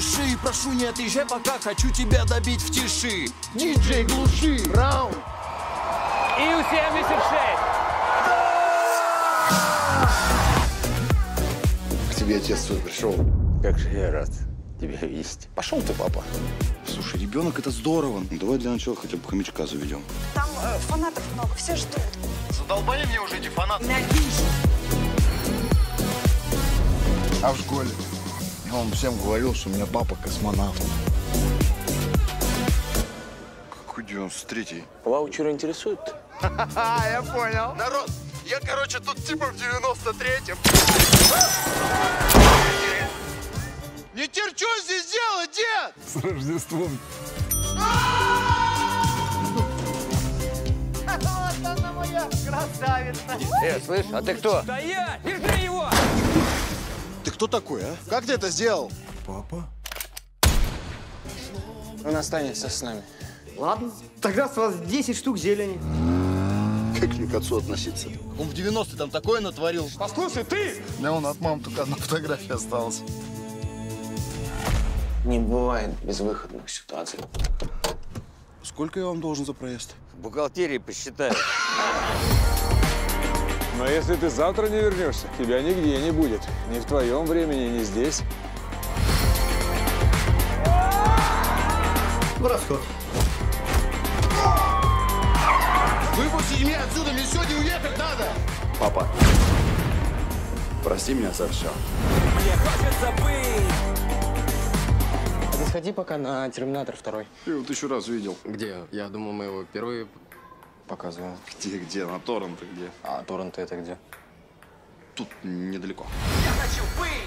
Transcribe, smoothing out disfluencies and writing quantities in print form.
Дыши, прошу, не отъезжай пока, хочу тебя добить в тиши. Диджей, глуши! Раунд! Ил-76! К тебе отец твой пришел. Как же я рад тебя видеть. Пошел ты, папа. Слушай, ребенок это здорово. Ну, давай для начала хотя бы хомячка заведем. Там фанатов много, все ждут. Задолбали мне уже эти фанаты. А в школе? Я вам всем говорил, что у меня папа космонавт. Какой 93-й? Ваучер интересует? Я понял. Народ, я, короче, тут типа в 93-м. Не терчу здесь делать, дед! С Рождеством. Вот она моя красавица. Слышь, а ты кто? Стоять! Держи его! Ты кто такой, а? Как ты это сделал? Папа? Он останется с нами. Ладно, тогда с вас 10 штук зелени. Как мне к отцу относиться? Он в 90-е там такое натворил. Послушай, ты! У меня от мамы только одна фотография осталась. Не бывает безвыходных ситуаций. Сколько я вам должен за проезд? В бухгалтерии посчитаю. Но если ты завтра не вернешься, тебя нигде не будет. Ни в твоем времени, ни здесь. В расход. Выпусти меня отсюда, мне сегодня уехать надо! Папа, прости меня за все. Мне хочется быть! Ты сходи пока на Терминатор 2. Я его 1000 раз видел. Где? Я думал, мы его впервые показываем. Где? На торрент где? А торрент это где? Тут недалеко. Я хочу быть!